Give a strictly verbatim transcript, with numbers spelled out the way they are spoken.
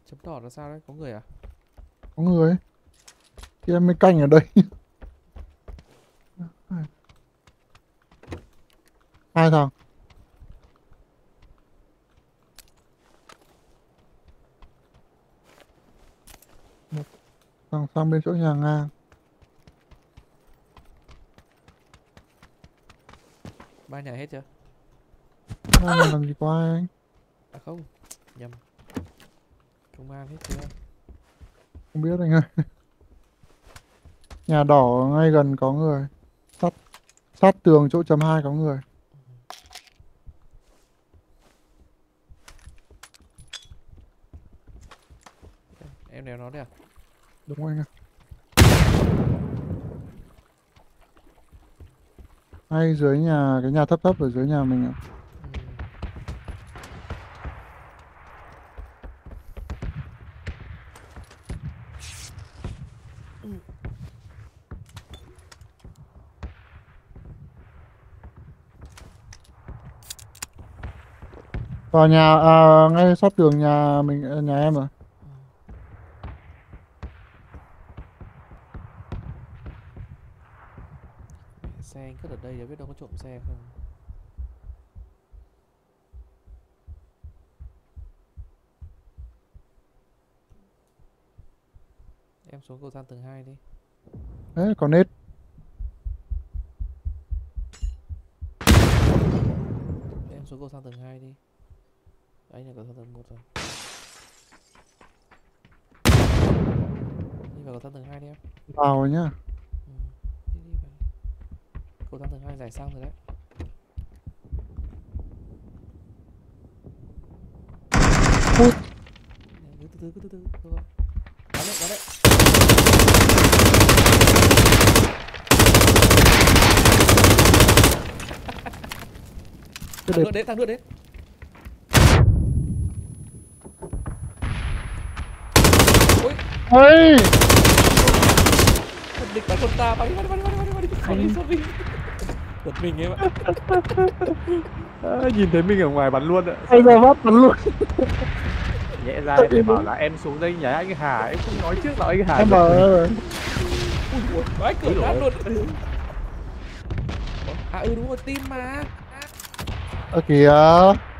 Chấm đỏ là sao đấy? Có người à? Có người. Thì em mới canh ở đây. Hai thằng. Một thằng sang bên chỗ nhà ngang. Ba nhà hết chưa? Ba nhà làm gì có ai anh? À không, nhầm. Công an hết chưa? Không biết anh ơi. Nhà đỏ ngay gần có người. Sát, sát tường chỗ chấm hai có người. Em, em đéo nó đấy à? Đúng anh ơi. Ngay dưới nhà, cái nhà thấp thấp ở dưới nhà mình ạ. Ừ. Tòa nhà, à, ngay sát tường nhà mình, nhà em à. Xe anh cất ở đây để biết đâu có trộm xe không. Em xuống cầu thang tầng hai đi. Đấy, còn nết. Em xuống cầu thang tầng hai đi. Anh là cầu thang tầng một rồi. Đi vào cầu thang tầng hai đi em. Vào rồi nhá. Ừ. Đi đi vào. Cầu thang tầng hai giải sang rồi đấy. Ui. Từ từ từ từ từ từ. Bắn đấy, bắn đấy. Thằng nữa đến, thằng nữa đến. Ôi, Ê! thằng địch bắn con ta, bắn đi, bắn đi, bắn đi, bắn đi, bắn đi. Sorry, sorry. Giật mình em ạ. À, nhìn thấy mình ở ngoài bắn luôn ạ. Anh ra phát bắn luôn. Nhẹ ra để bảo là em xuống đây nhá anh Hà, em không nói trước là anh Hà. Em bảo rồi. Ui ui, vãi cửa nát luôn. À ừ đúng rồi, tim mà. Ơ kìa.